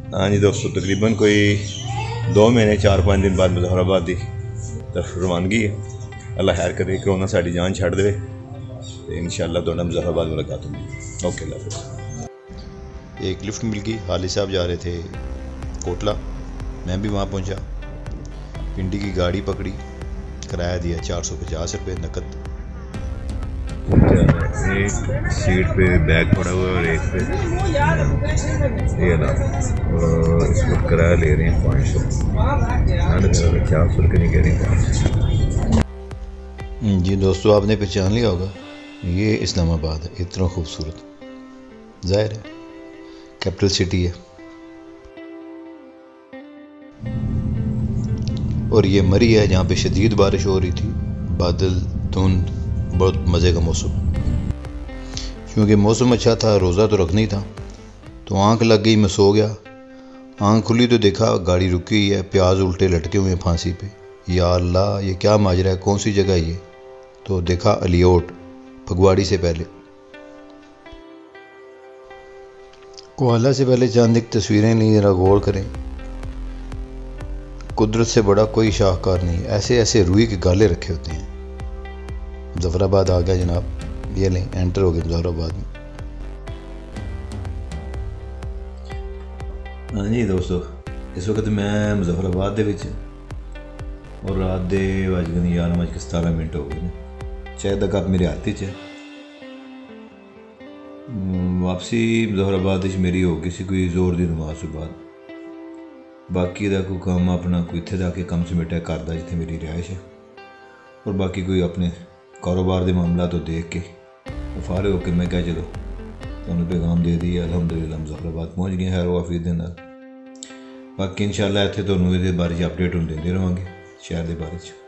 हाँ जी दोस्तों, तकरीबन कोई 2 महीने 4-5 दिन बाद मुज़फ़्फ़राबाद की तरफ रवानगी है। अल्लाह खैर करे, कोरोना साड़ी जान छड़ दे तो इंशाअल्लाह थोड़ा मुज़फ़्फ़राबाद मुलाकात होगी। ओके, अल्लाह हाफ़िज़। एक लिफ्ट मिल गई, हाली साहब जा रहे थे कोटला, मैं भी वहाँ पहुँचा। पिंडी की गाड़ी पकड़ी, किराया दिया 450 रुपये नकद। एक सीट पे बैग पड़ा हुआ है और एक पे ये ना, और इस पर किराया ले रहे हैं 500। 400 रुपये नहीं कह रहे हैं 500। जी दोस्तों, आपने पहचान लिया होगा, ये इस्लामाबाद है। इतना खूबसूरत, जाहिर है कैपिटल सिटी है। और ये मरी है जहाँ पे शदीद बारिश हो रही थी, बादल, धुंध, बहुत मज़े का मौसम। क्योंकि मौसम अच्छा था, रोज़ा तो रखना ही था, तो आंख लग गई, मैं सो गया। आंख खुली तो देखा गाड़ी रुकी हुई है, प्याज उल्टे लटके हुए हैं फांसी पे। या अल्लाह, ये क्या माजरा है, कौन सी जगह है ये? तो देखा अलियोट, फगवाड़ी से पहले। कोहाला से पहले चंद एक तस्वीरें ली, जरा गौर करें। कुदरत से बड़ा कोई शाहकार नहीं। ऐसे ऐसे रूई के गाले रखे होते हैं। मुज़फ़्फ़राबाद आ गया जनाब, ये लें, एंटर हो गए मुज़फ़्फ़राबाद में। हाँ जी दोस्तों, इस वक्त मैं मुज़फ़्फ़राबाद दे विच और रात दे 11:17 हो गए ने। चाय दा कप मेरे हाथ च है। वापसी मुज़फ़्फ़राबाद मेरी हो गई सी कोई जोर दी नमाज तो बाद। बाकी दा कोई काम अपना कोई इत्थे जाके कम समेटा घर दा जिथे मेरी रिहाइश है, और बाकी कोई अपने कारोबार के मामला तो देख के फारे होकर मैं क्या चलो तुहानू पैगाम दे दी। अल्हम्दुलिल्लाह मुज़फ़्फ़राबाद पहुँच गए खैर वाफियत दे नाल। बाकी इंशाअल्लाह इत्थे तुहानू इहदे बारे च अपडेट होंदे देंदे रहांगे शहर के बारे च।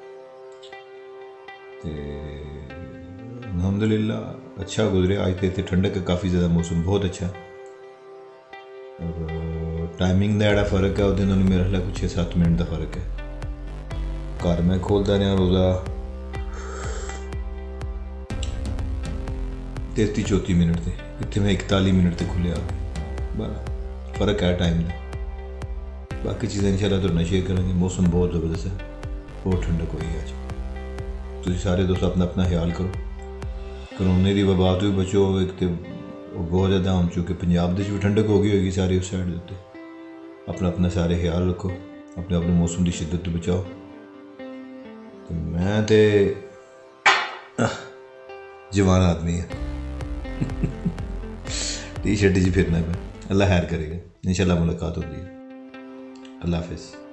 अल्हम्दुलिल्लाह अच्छा गुजरे। अज तो इतने ठंडक है, काफ़ी ज़्यादा मौसम बहुत अच्छा। और टाइमिंग का जोड़ा फर्क है, वो मेरा ख्याल कुछ 6-7 मिनट का फर्क है। घर मैं खोलता रहा रोज़ा 33-34 मिनट से, इतने मैं 41 मिनट से खुले आ गए। बड़ा फर्क है टाइम का। बाकी चीज़ें इंशाल्लाह तो शेयर करेंगे। मौसम बहुत ज़बरदस्त है, बहुत ठंडक हुई है आज। तो सारे दोस्त अपना अपना ख्याल करो, करोने की वबा तो भी बचो। एक तो बहुत ज़्यादा हम चुके पंजाब भी ठंडक हो गई होगी सारी उस साइड उत्ते। अपना अपना सारे ख्याल रखो, अपने अपने मौसम की शिद्दत तो बचाओ। तो मैं तो जवान आदमी है टी शर्ट जी फिरना पे। अल्लाह खैर करेगा, इंशाल्लाह मुलाकात होगी। अल्लाह हाफिज़।